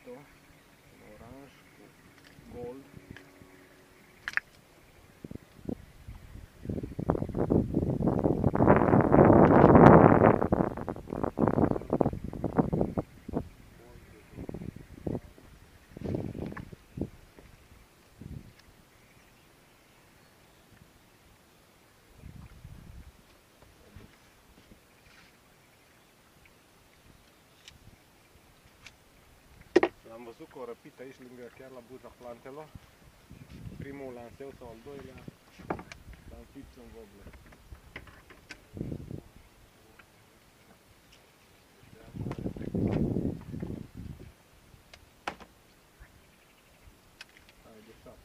Mojito în oranj cu gold. L-am văzut că o răpit aici lângă, chiar la buza plantelor. Primul lanseu sau al doilea l-am fipt în voble. Hai de 7.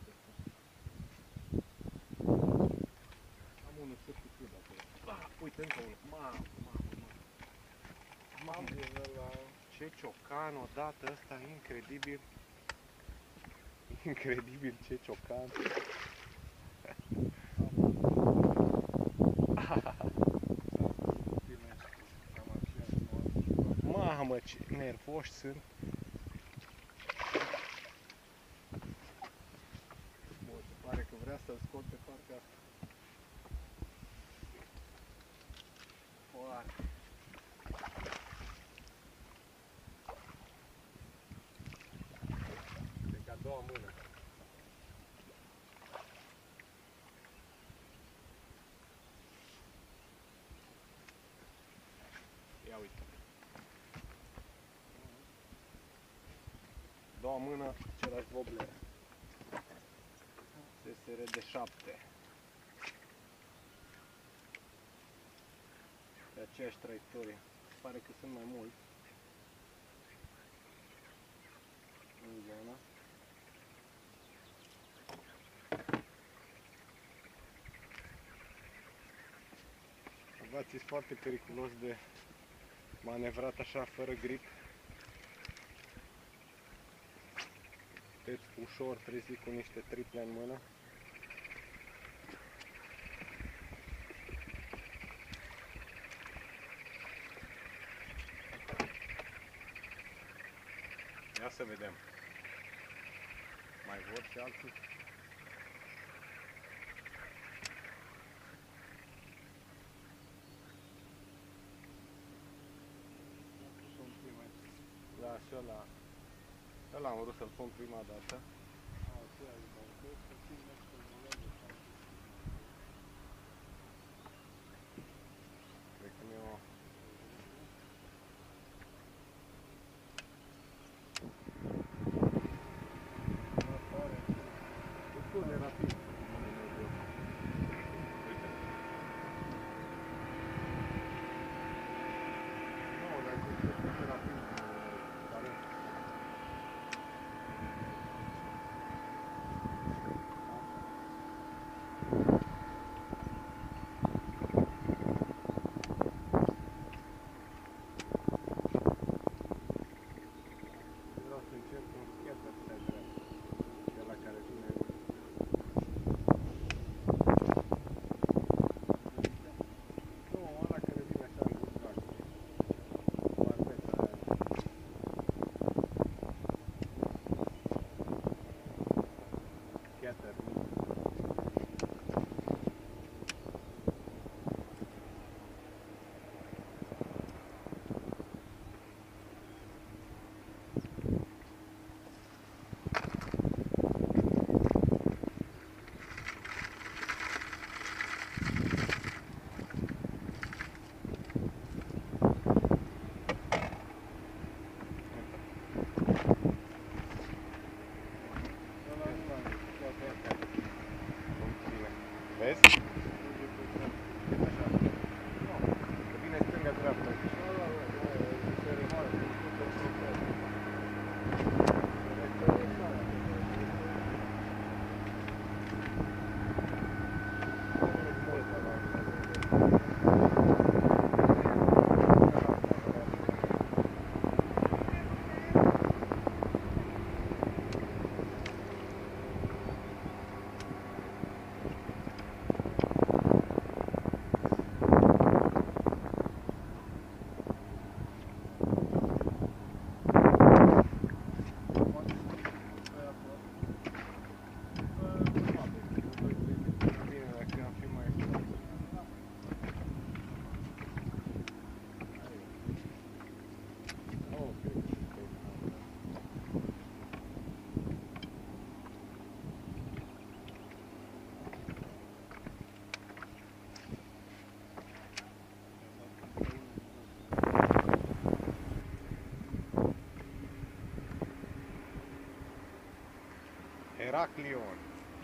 Am unul săcuțit acolo. Uite încă unul. Mamă. Ce ciocan odată ăsta, incredibil. Incredibil ce ciocan. Mamă, ce nervoși sunt. Bă, se pare că vrea să-l scot pe partea asta. Foarte. Cred că a doua mână. Ia uite. Doua mână, același voble. SSR de 7. Pe aceeași traiectorie. Pare că sunt mai mulți în zona. Avați, este foarte periculos de manevrat așa, fără grip. Puteți ușor trezi cu niște triple în mână. Ia să vedem. Mai vor și alții? Da, și ăla am vrut să-l pun prima dată. Cred că mi-o... Destul de rapid. Uite. Nu, dar e destul de rapid. Heraclion.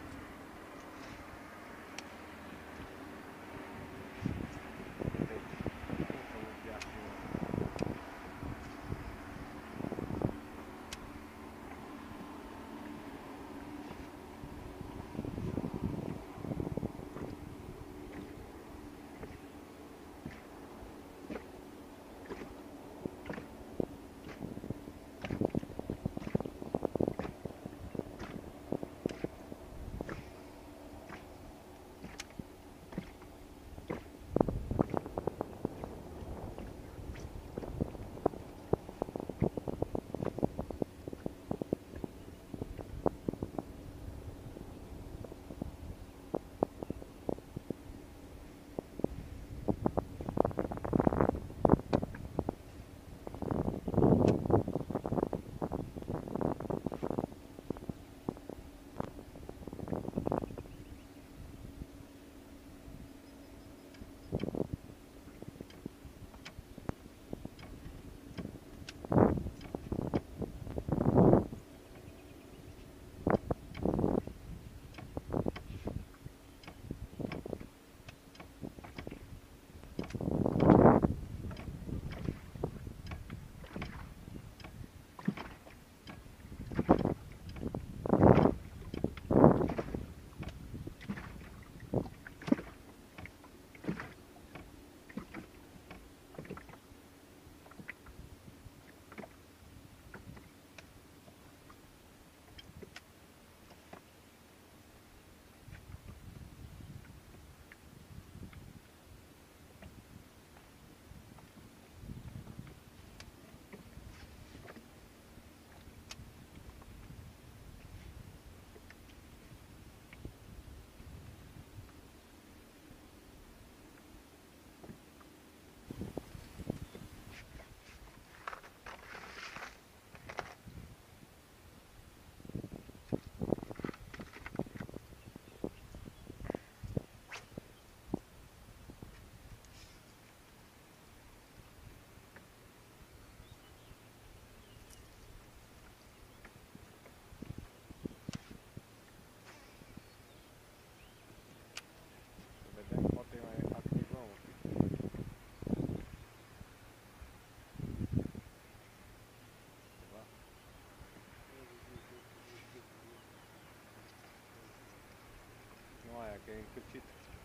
Că e încălcit.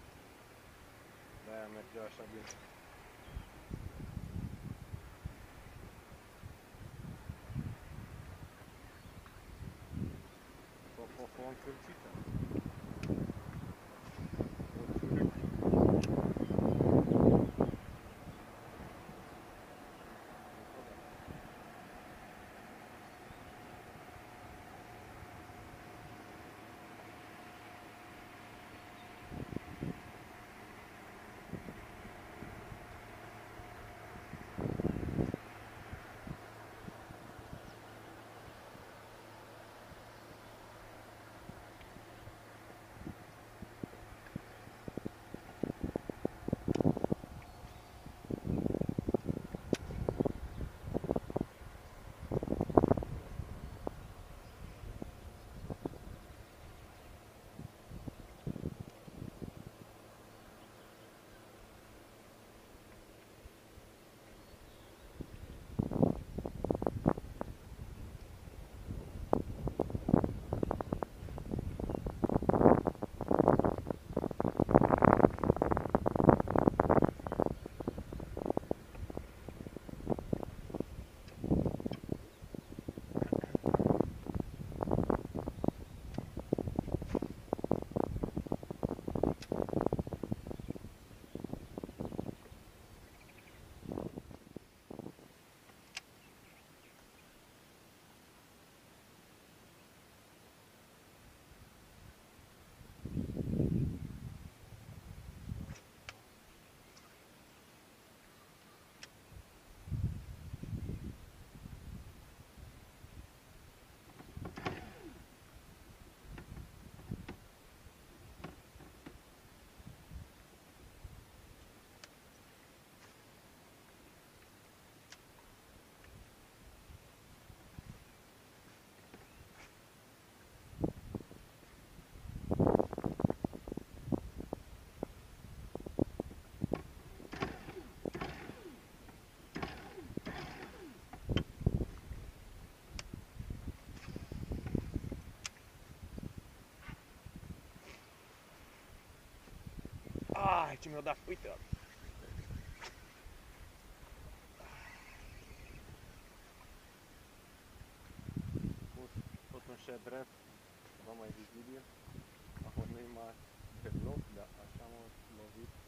De-aia mergea așa bine. O încălcită. ce mi-a dat, uite ăla. Pus tot un șed drept, ceva mai vizibil. Acum nu-i mai pe loc, dar așa m-a lovit.